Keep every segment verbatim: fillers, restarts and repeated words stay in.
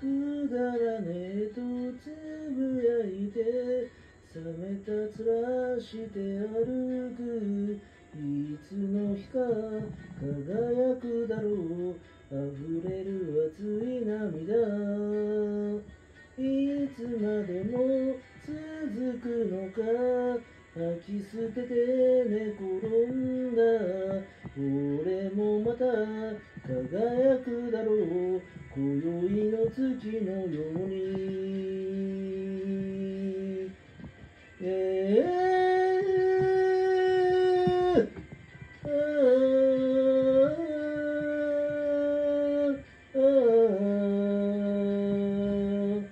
くだらねえとつぶやいて冷めた面して歩くいつの日か輝くだろう溢れる熱い涙いつまでも続くのか吐き捨てて寝転んだ俺もまた輝くだろう今宵の月のようにえー、あーあー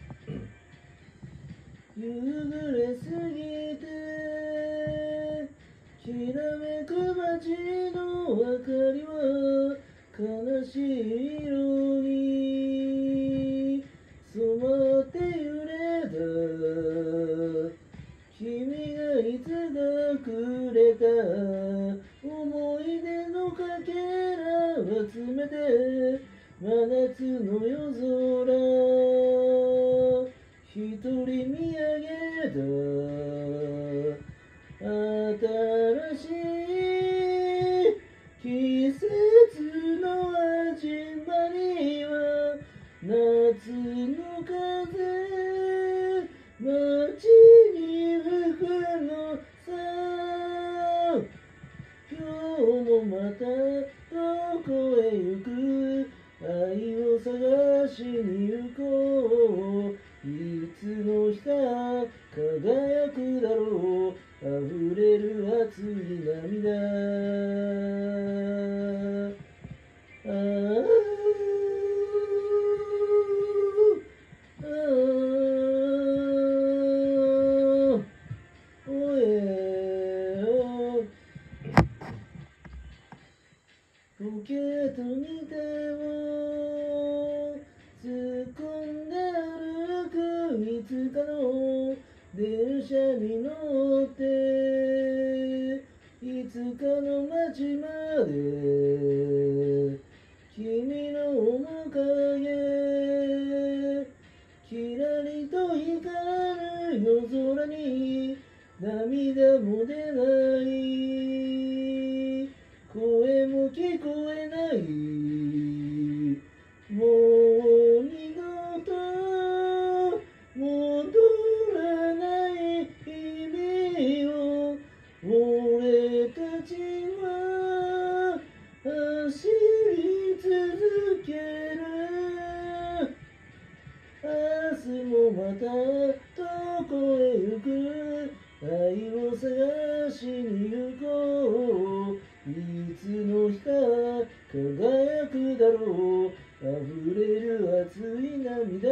夕暮れすぎてきらめく街の明かりは悲しい色に染まって揺れた君がいつかくれた思い出のかけらを集めて真夏の夜空一人見上げた新しい季節の始まりは夏の風街に吹くのさ今日もまたどこへ行く愛を探しに行こういつの日か輝くだろう溢れる熱い涙ああああおえおポケットに手を突っ込んで歩くいつかの電車に乗っていつかの街まで君の面影きらりと光る夜空に涙も出ない声も聞こえないもう二度と戻らない日々を俺たちは走り続ける明日もまたどこへ行く愛を探しに行こういつの日か輝くだろう溢れる熱い涙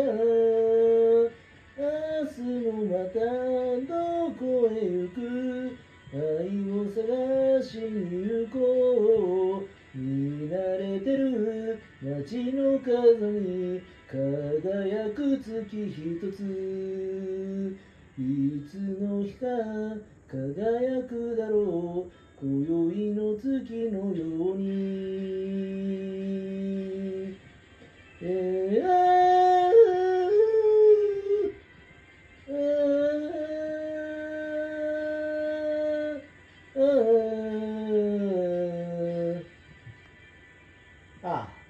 明日もまたどこへ行く愛を探しに行こう見慣れてる街の角に輝く月一ついつの日か輝くだろう今宵の月のようにえーああああ